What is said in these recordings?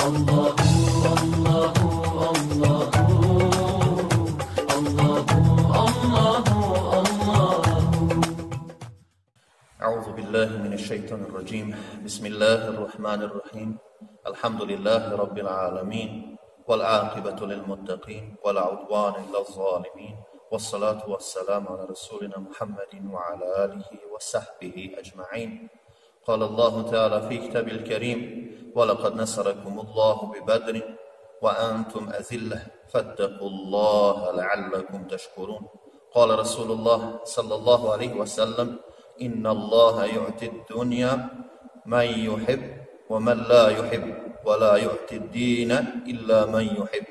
أعوذ بالله من الشيطان الرجيم بسم الله الرحمن الرحيم الحمد لله رب العالمين والعاقبة للمتقين ولا عدوان إلا الظالمين والصلاة والسلام على رسولنا محمد وعلى آله وصحبه أجمعين قال الله تعالى في كتاب الكريم ولقد نصركم الله ببدر وأنتم أذلة فاتقوا الله لعلكم تشكرون قال رسول الله صلى الله عليه وسلم إن الله يعطي الدنيا من يحب ومن لا يحب ولا يعطي الدين إلا من يحب.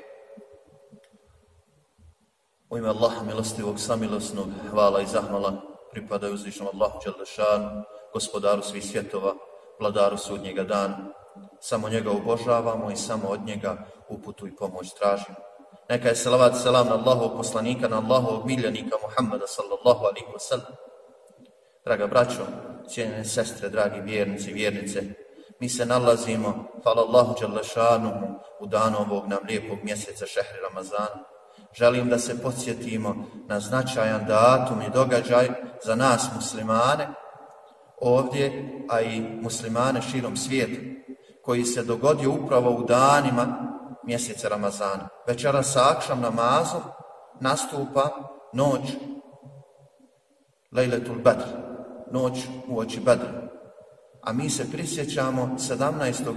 U ime Allaha milostivog, samilosnog, hvala i zahvala pripadaju uzvišenom Allahu dželle šanu, gospodaru svih svjetova, vladaru sudnjega dana. Samo njega obožavamo i samo od njega uputu i pomoć tražimo. Neka je salavat i selam na Allahovog poslanika, na Allahovog miljenika Muhammeda sallallahu alaihi wa sallam. Draga braćo, cijenjene sestre, dragi vjernici i vjernice, mi se nalazimo, hvala Allahu dželle šanuhu, u danu ovog nam lijepog mjeseca šehri Ramazana. Želim da se podsjetimo na značajan datum i događaj za nas muslimane ovdje, a i muslimane širom svijeta, koji se dogodio upravo u danima mjeseca Ramazana. Večeras sa akšam namazom nastupa noć Lejletul Badr, noć uoči Badra. A mi se prisjećamo 17.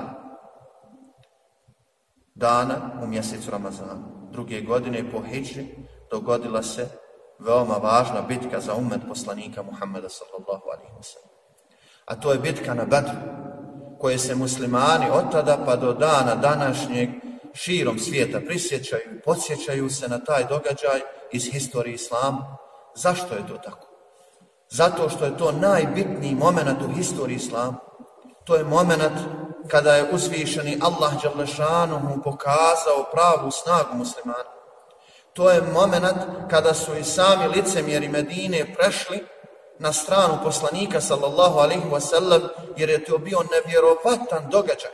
dana u mjesecu Ramazana. Druge godine po hidži dogodila se veoma važna bitka za ummet poslanika Muhammeda sallallahu alaihi wa sallam. A to je bitka na Badru, koje se muslimani od tada pa do dana današnjeg širom svijeta prisjećaju i podsjećaju se na taj događaj iz historije islama. Zašto je to tako? Zato što je to najbitniji moment u historiji islama. To je moment kada je uzvišeni Allah dželle šanuhu pokazao pravu snagu muslimana. To je moment kada su i sami licemjeri Medine prešli na stranu poslanika sallallahu alaihi wa sallam, jer je to bio nevjerovatan događaj.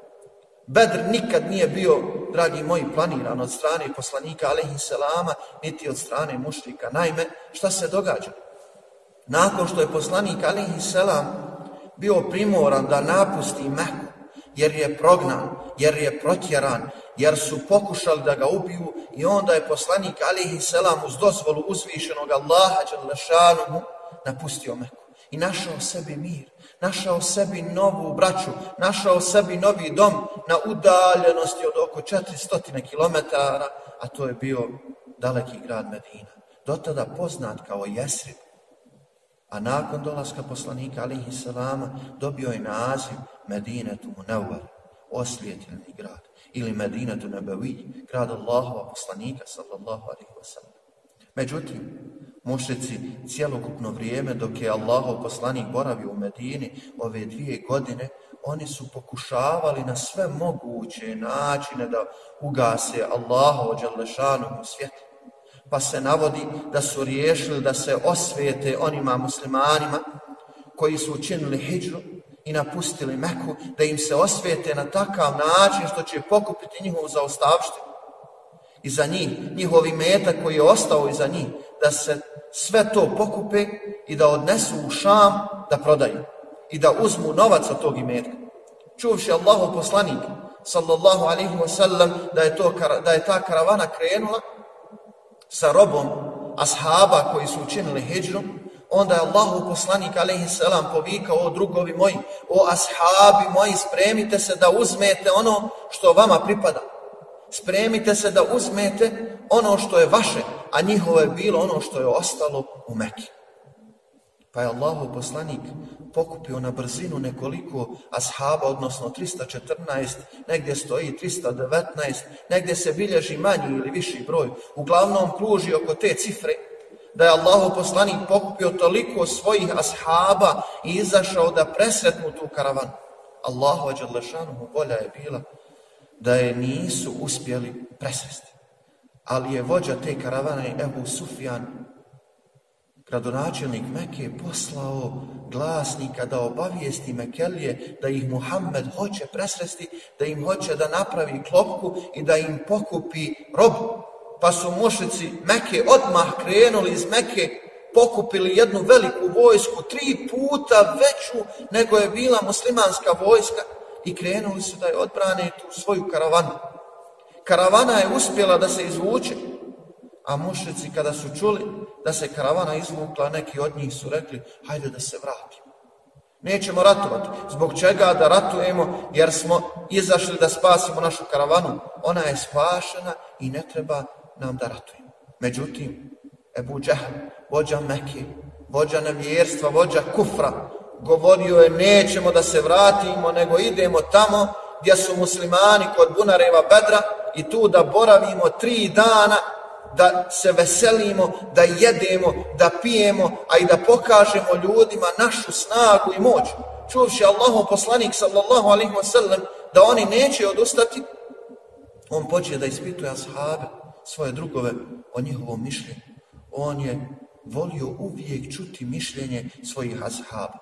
Bedr nikad nije bio, dragi moji, planiran od strane poslanika alaihi salama, niti od strane mušrika. Naime, šta se događa? Nakon što je poslanik alaihi salam bio primoran da napusti Meku, jer je prognan, jer je protjeran, jer su pokušali da ga ubiju, i onda je poslanik alejhi selam uz dozvolu uzvišenog Allaha dželle šanuhu napustio Meku i našao sebi mir, našao sebi novu braću, našao sebi novi dom na udaljenosti od oko 400 km, a to je bio daleki grad Medina, dotada poznat kao Jesrib. A nakon dolaska poslanika alejhi selama dobio je naziv Medinetu Munevver, osvjetljeni grad, ili Medinetu Nebevi, grad Allahova poslanika sallallahu alejhi ve sellem. Međutim, mušrici cjelokupno vrijeme dok je Allahov poslanik boravio u Medini, ove 2 godine, oni su pokušavali na sve moguće načine da ugase Allahovo dželle šanuhu svjetlo. Pa se navodi da su riješili da se osvijete onima muslimanima koji su učinili hidžru i napustili Meku, da im se osvijete na takav način što će pokupiti njihovu zaostavštinu. I za njih, njihov imetak koji je ostao iza njih, da se sve to pokupe i da odnesu u Šam da prodaju i da uzmu novac od tog imetka. Čuvši Allahov poslanik sallallahu alaihi wa sallam da je ta karavana krenula sa robom ashaba koji su učinili hidžru, onda je Allahov poslanik alejhi selam povikao: o drugovi moji, o ashabi moji, spremite se da uzmete ono što vama pripada. Spremite se da uzmete ono što je vaše, a njihovo je bilo ono što je ostalo u Meki. Pa je Allahov poslanik pokupio na brzinu nekoliko ashaba, odnosno 314, negdje stoji 319, negdje se bilježi manji ili viši broj. Uglavnom kruži oko te cifre, da je Allahov poslanik pokupio toliko svojih ashaba i izašao da presretnu tu karavanu. Allahova dželle šanuhu volja je bila da je nisu uspjeli presresti. Ali je vođa te karavane Ebu Sufjan, gradonačelnik Mekke poslao glasnika da obavijesti Mekelije da ih Muhammed hoće presresti, da im hoće da napravi klopku i da im pokupi robu. Pa su mušrici Mekke odmah krenuli iz Mekke, pokupili jednu veliku vojsku, 3 puta veću nego je bila muslimanska vojska i krenuli su da je odbrane tu svoju karavanu. Karavana je uspjela da se izvuče, a mušrici kada su čuli da se karavana izvukla, neki od njih su rekli, hajde da se vratimo. Nećemo ratovati. Zbog čega da ratujemo? Jer smo izašli da spasimo našu karavanu. Ona je spašena i ne treba nam da ratujemo. Međutim, Ebu Džehl, vođa Mekke, vođa nevjerstva, vođa kufra, govorio je nećemo da se vratimo, nego idemo tamo gdje su muslimani kod bunareva Bedra i tu da boravimo 3 dana, da se veselimo, da jedemo, da pijemo, a i da pokažemo ljudima našu snagu i moć. Čuvši Allahov poslanik sallallahu alejhi ve sellem da oni neće odustati, on počne da ispituje ashabe, svoje drugove, o njihovom mišljenju. On je volio uvijek čuti mišljenje svojih ashaba.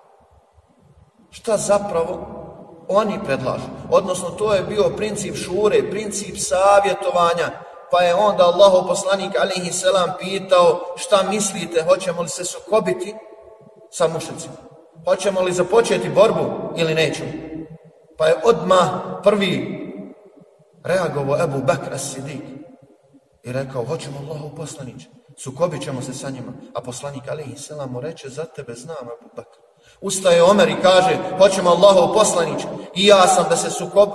Šta zapravo oni predlažu? Odnosno, to je bio princip šure, princip savjetovanja. Pa je onda Allahov poslanik alejhi selam pitao, šta mislite, hoćemo li se sukobiti sa mušricima? Hoćemo li započeti borbu ili nećemo? Pa je odmah prvi reagovao Ebu Bekr as-Sidik i rekao, hoćemo Allahov poslaniče, sukobit ćemo se sa njima. A poslanik alejhi selam mu reče, za tebe znam Ebu Bekr. Ustaje Omer i kaže, hoćemo Allahov poslaniče, i ja sam da se sukobi.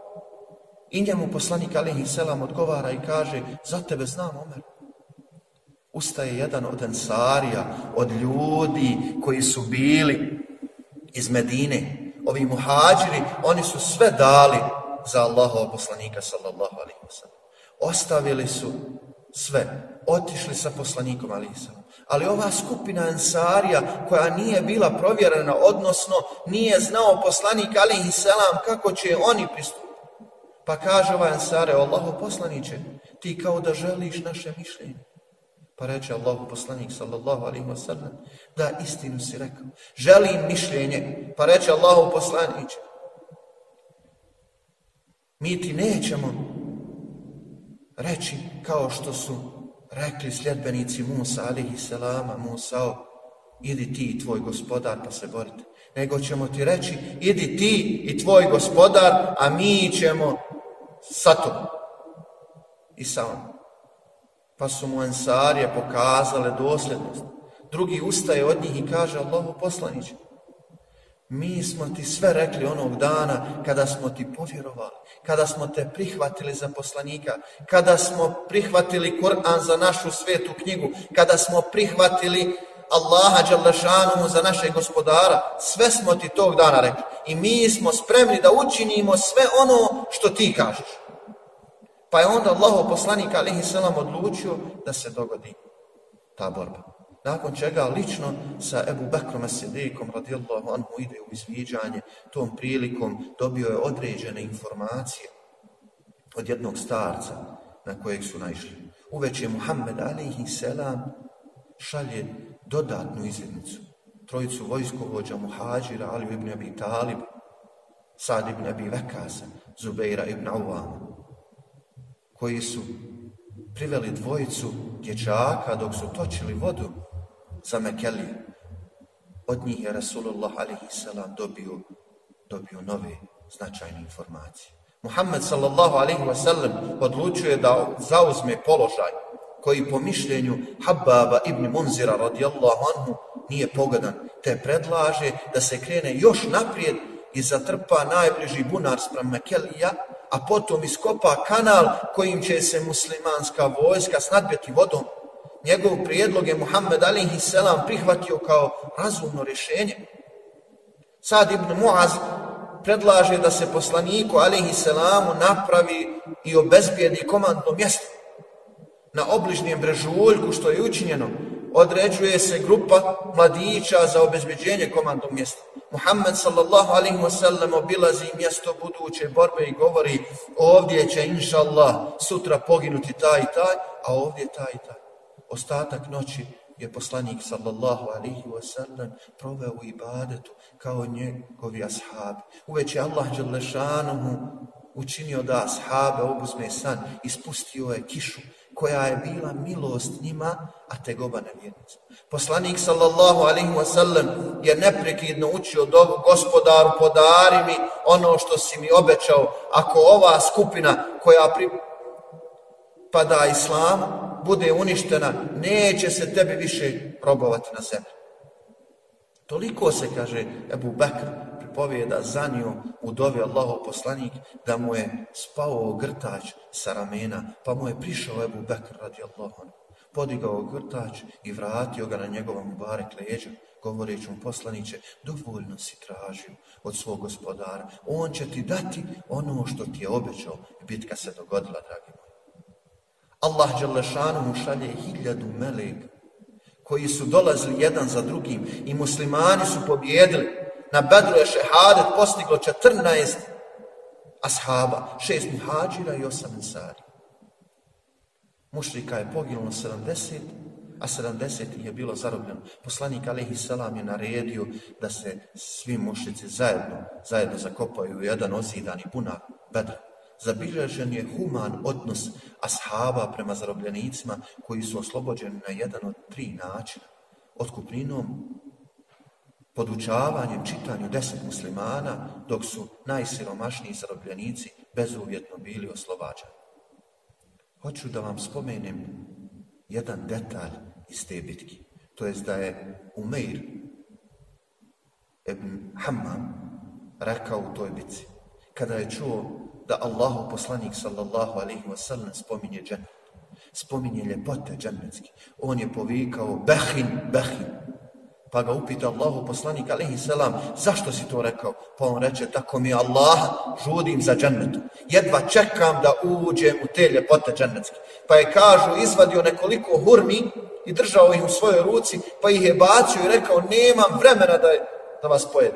I njemu poslanik alejhi selam odgovara i kaže, za tebe znam Omer. Ustaje jedan od ensarija, od ljudi koji su bili iz Medine. Ovi muhađiri, oni su sve dali za Allahov poslanika sallallahu alejhi ve sellem. Ostavili su sve, otišli sa poslanikom alejhi selam. Ali ova skupina ensarija koja nije bila provjerena, odnosno nije znao poslanik alejhi selam kako će oni pristupiti. Pa kaže ovaj ensare, Allahov poslaniče, ti kao da želiš naše mišljenje. Pa reče Allahov poslanik sallallahu alejhi ve sellem, da, istinu si rekao, želim mišljenje. Pa reče Allahov poslaniče, mi ti nećemo reći kao što su rekli sljedbenici Musa alejhi selama, Musao, idi ti i tvoj gospodar pa se borite. Nego ćemo ti reći, idi ti i tvoj gospodar, a mi ćemo sa tobom i sa on. Pa su mu ensarije pokazale dosljednost. Drugi ustaje od njih i kaže, Allahu poslaniče, mi smo ti sve rekli onog dana kada smo ti povjerovali, kada smo te prihvatili za poslanika, kada smo prihvatili Kur'an za našu svetu knjigu, kada smo prihvatili Allaha dželle šanuhu za našeg gospodara, sve smo ti tog dana rekli. I mi smo spremni da učinimo sve ono što ti kažeš. Pa je onda Allahov poslanik alejhi selam odlučio da se dogodi ta borba. Nakon čega lično sa Ebu Bekrom as-Sidikom radijallahu anhu ide u izviđanje. Tom prilikom dobio je određene informacije od jednog starca na kojeg su naišli. Uveče Muhammed alejhi selam šalje dodatnu izvidnicu. 3 vojskovođa muhađira, Ali ibn Abi Talib, Sad ibn Abi Vakasa, Zubeira ibn Awama, koji su priveli 2 dječaka dok su točili vodu za Mekelije. Od njih je Rasulullah alejhi selam dobio nove značajne informacije. Muhammed sallallahu alejhi ve sellem odlučuje da zauzme položaj koji po mišljenju Hababa ibn Munzira radijallahu anhu nije pogodan, te predlaže da se krene još naprijed i zatrpa najbliži bunar spram Mekelija, a potom iskopa kanal kojim će se muslimanska vojska snadbiti vodom. Njegov prijedlog je Muhammed alejhi selam prihvatio kao razumno rješenje. Sad ibn Muaz predlaže da se poslaniku alejhi selamu napravi i obezbijedi komandno mjesto. Na obližnjem brežuljku, što je učinjeno, određuje se grupa mladića za obezbeđenje komandnog mjesta. Muhammed sallallahu alejhi ve sellem obilazi mjesto buduće borbe i govori, ovdje će inša Allah sutra poginuti taj i taj, a ovdje taj i taj. Ostatak noći je poslanik sallallahu alaihi wasallam proveo u ibadetu kao njegovi ashabi. Uveć je Allah dželle šanuhu učinio da ashabe obuzme san i spustio je kišu koja je bila milost njima, a tegoba nevjernicima. Poslanik sallallahu alaihi wasallam je neprekidno učio dovu: Gospodaru, podari mi ono što si mi obećao, ako ova skupina koja pripada islamu bude uništena, neće se tebi više robovati na zemlji. Toliko se, kaže Ebu Bekr, pripovijeda, zanio u dovi Allahov poslanik da mu je spao grtač sa ramena, pa mu je prišao Ebu Bekr radijallahu anhu, podigao grtač i vratio ga na njegovom mubarek leđa, govoreći mu: poslaniće, dovoljno si tražio od svog gospodara, on će ti dati ono što ti je obećao. I bitka se dogodila, dragi moji. Allah dželle šanuhu šalje 1000 meleka koji su dolazili jedan za drugim i muslimani su pobjedili. Na Bedru je šehadet postiglo 14 ashaba, 6 muhađira i 8 ensari. Mušrika je poginulo 70, a 70 ih je bilo zarobljeno. Poslanik alejhi selam je naredio da se svi mušrici zajedno zakopaju u jedan ozidani bunar Bedra. Zabilježen je human odnos ashaba prema zarobljenicima koji su oslobođeni na jedan od 3 načina: otkuprinom, podučavanjem, čitanju 10 muslimana, dok su najsiromašniji zarobljenici bezuvjetno bili oslobađani. Hoću da vam spomenem jedan detalj iz te bitke. To jest da je Umeir ibn Hammam rekao u toj bitci, kada je čuo da Allahu poslanik sallallahu alaihi wasallam spominje džennet, spominje ljepote džennetske, on je povikao: behin, behin. Pa ga upita Allahu poslanik alejhi selam: zašto si to rekao? Pa on reče: tako mi Allah, žudim za džennetom, jedva čekam da uđem u te ljepote džennetske. Pa je, kažu, izvadio nekoliko hurmi i držao ih u svojoj ruci, pa ih je bacio i rekao: nemam vremena da vas pojedim,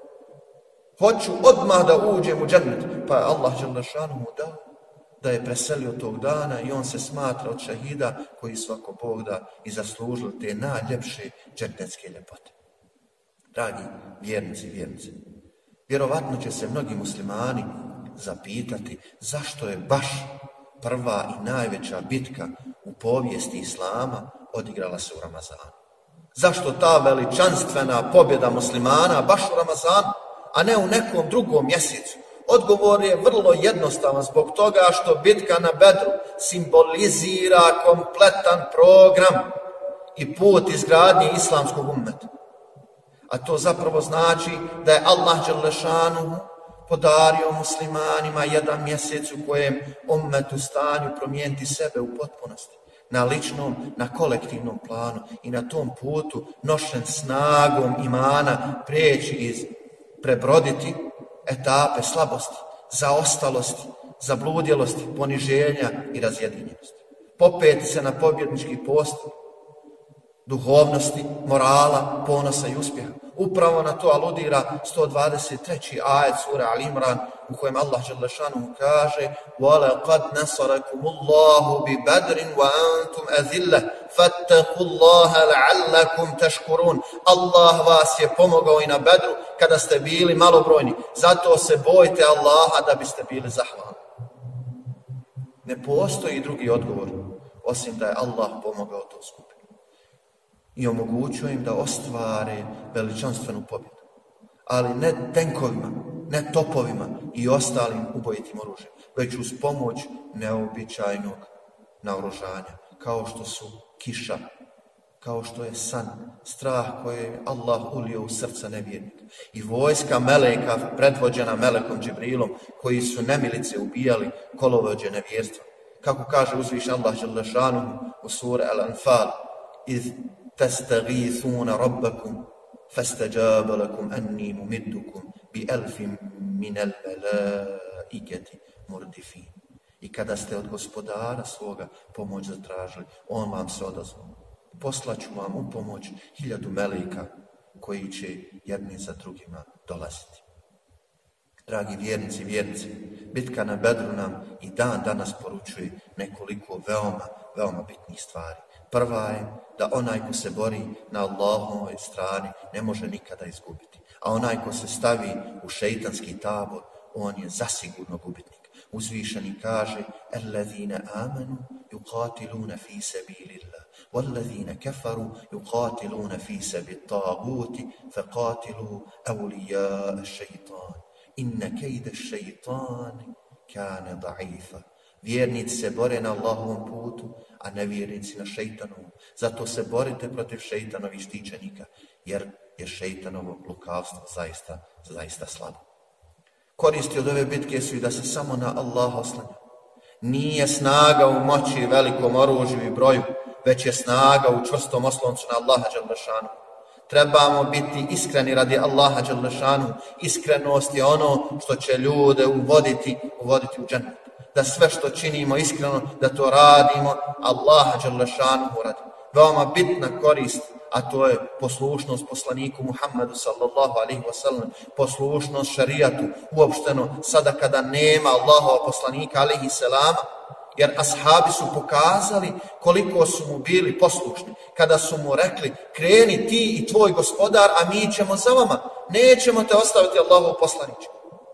hoću odmah da uđem u džennet. Pa je Allah dželle šanuhu dao da je preselio tog dana i on se smatra od šehida koji svako Bog da i zaslužili te najljepše džennetske ljepote. Dragi vjernici i vjernice, vjerovatno će se mnogi muslimani zapitati zašto je baš prva i najveća bitka u povijesti islama odigrala se u Ramazanu. Zašto ta veličanstvena pobjeda muslimana baš u Ramazanu, a ne u nekom drugom mjesecu? Odgovor je vrlo jednostavan, zbog toga što bitka na Bedru simbolizira kompletan program i put izgradnje islamskog ummeta. A to zapravo znači da je Allah dželle šanuhu podario muslimanima jedan mjesec u kojem ummet u stanju promijeniti sebe u potpunosti, na ličnom, na kolektivnom planu, i na tom putu nošen snagom imana prebroditi etape slabosti, zaostalosti, zabludjelosti, poniženja i razjedinjenosti. Popeti se na pobjednički post duhovnosti, morala, ponosa i uspjeha. Upravo na to aludira 123. ajet sure Al Imran, u kojem Allah dželle šanuhu kaže: وَلَقَدْ نَصَرَكُمُ اللَّهُ بِبَدْرٍ وَأَنْتُمْ أَذِلَّةٌ فَاتَّقُوا اللَّهَ لَعَلَّكُمْ تَشْكُرُونَ. Allah vas je pomogao i na Bedru kada ste bili malobrojni, zato se bojte Allaha da biste bili zahvalni. Ne postoji drugi odgovor osim da je Allah pomogao tu skupinu i omogućio im da ostvare veličanstvenu pobjedu, ali ne tenkovima, ne topovima i ostalim ubojitim oružjem, već uz pomoć neobičajnog naoružanja, kao što su kiša, kao što je san, strah koje je Allah ulio u srca nevjernika, i vojska meleka predvođena melekom Džibrilom, koji su nemilice ubijali kolovođe nevjerstva. Kako kaže uzvišen Allah dželle šanuhu u suri Al-Anfal: iz tastagithuna rabbakum fastajaba lakum anni mumiddukum bi elfin minal malaikati murdifin. I kada ste od gospodara svoga pomoć zatražili, on vam se odazvao: poslaću vam u pomoć 1000 meleka koji će jedni za drugima dolaziti. Dragi vjernici i vjernice, bitka na Bedru nam i dan danas poručuje nekoliko veoma bitnih stvari. Prva je da onaj ko se bori na Allahovoj strani ne može nikada izgubiti. A onaj ko se stavi u šeitanski tabor, on je zasigurno gubitnik. Uzvišeni kaže: "Allazina amanu yuqatiluna fi sabilillah, wallazina kafaru yuqatiluna fi sabit taguti, faqatilu awliya ash-shaytan. Inna kayda ash-shaytan kana da'ifa." Vjernici se bore na Allahovom putu, a nevjernici na šeitanovom. Zato se borite protiv šeitanovih štićenika, jer je šeitanovo lukavstvo zaista slabo. Koristi od ove bitke su i da se samo na Allaha oslanja. Nije snaga u moći i velikom oružju i broju, već je snaga u čvrstom osloncu na Allaha dželešanu. Trebamo biti iskreni radi Allaha dželešanu. Iskrenost je ono što će ljude uvoditi u džennet. Da sve što činimo iskreno, da to radimo Allaha dželešanu radi. Veoma bitna korist, a to je poslušnost poslaniku Muhammedu sallallahu alaihi wasallam, poslušnost šarijatu, uopšteno sada kada nema Allahova poslanika alaihi salama, jer ashabi su pokazali koliko su mu bili poslušni. Kada su mu rekli: "Kreni ti i tvoj gospodar, a mi ćemo za vama, nećemo te ostaviti Allahov poslaniče."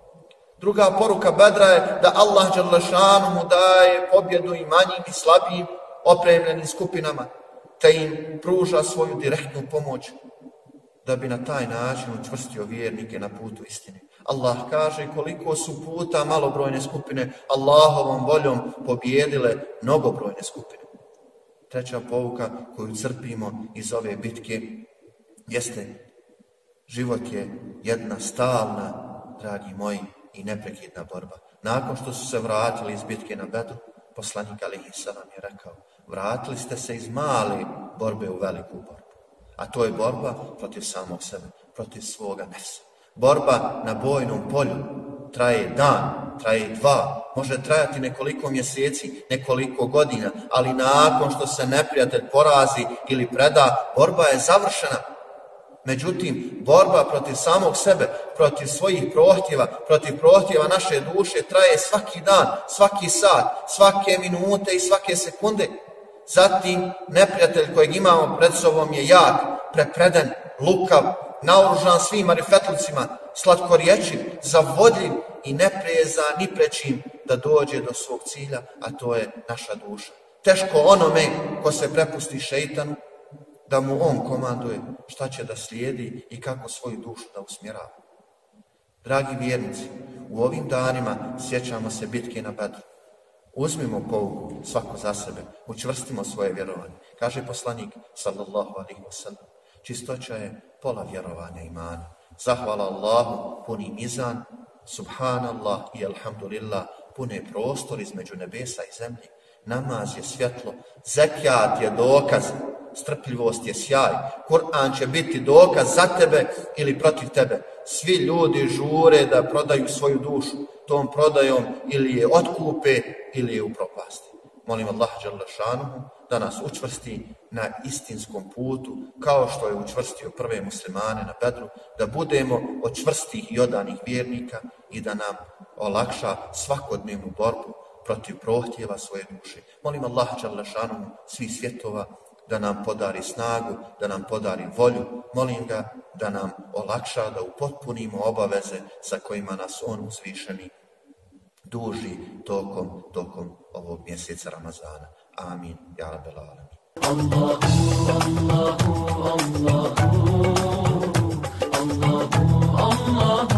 Druga poruka Bedra je da Allah dželešanu mu daje pobjedu i manjim i slabijim opremljenim skupinama, te im pruža svoju direktnu pomoć, da bi na taj način učvrstio vjernike na putu istine. Allah kaže koliko su puta malobrojne skupine Allahovom voljom pobjedile mnogobrojne skupine. Treća pouka koju crpimo iz ove bitke jeste: život je jedna stalna, dragi moji, i neprekidna borba. Nakon što su se vratili iz bitke na Bedru, poslanik alejhi selam je rekao: "Vratili ste se iz male borbe u veliku borbu." A to je borba protiv samog sebe, protiv svoga nefsa. Borba na bojnom polju traje dan, traje 2, može trajati nekoliko mjeseci, nekoliko godina, ali nakon što se neprijatelj porazi ili preda, borba je završena. Međutim, borba protiv samog sebe, protiv svojih prohtjeva, protiv prohtjeva naše duše traje svaki dan, svaki sat, svake minute i svake sekunde. Zatim, neprijatelj kojeg imamo pred sobom je jak, prepreden, lukav, naoružan svim marifetlucima, slatkorječiv, zavodljiv i neprijezan ni prečim da dođe do svog cilja, a to je naša duša. Teško onome ko se prepusti šeitanu, da mu on komanduje šta će da slijedi i kako svoju dušu da usmjerava. Dragi vjernici, u ovim danima sjećamo se bitke na Bedru. Uzmimo pouku svako za sebe, učvrstimo svoje vjerovanje. Kaže poslanik sallallahu alejhi ve sellem: "Čistoća je pola vjerovanja imana." Zahvala Allahu puni mizan, subhanallah i alhamdulillah pune prostor između nebesa i zemlje. Namaz je svjetlo, zekijat je dokaz, strpljivost je sjaj, Kur'an će biti dokaz za tebe ili protiv tebe. Svi ljudi žure da prodaju svoju dušu, tom prodajom ili je otkupe ili je upropasti. Molim Allah dželle šanuhu da nas učvrsti na istinskom putu, kao što je učvrstio prve muslimane na Bedru, da budemo od čvrstih i odanih vjernika i da nam olakša svakodnevnu borbu protiv prohtjeva svoje duše. Molim Allah dželle šanuhu svih svjetova da nam podari snagu, da nam podari volju. Molim ga da nam olakša da upotpunimo obaveze sa kojima nas on uzvišeni duži tokom ovog mjeseca Ramazana. Amin. Ja rabbel alamin. Allahu, Allahu, Allahu, Allahu, Allahu.